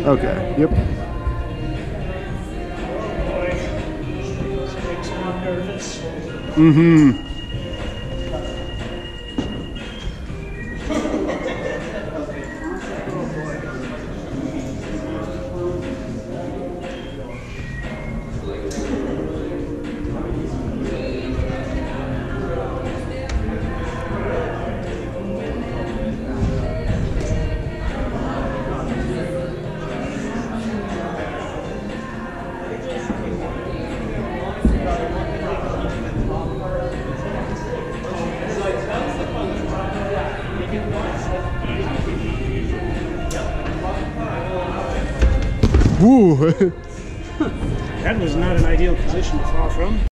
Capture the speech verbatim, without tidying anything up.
Okay. Yep. Mm-hmm. Woo! That was not an ideal position to fall from.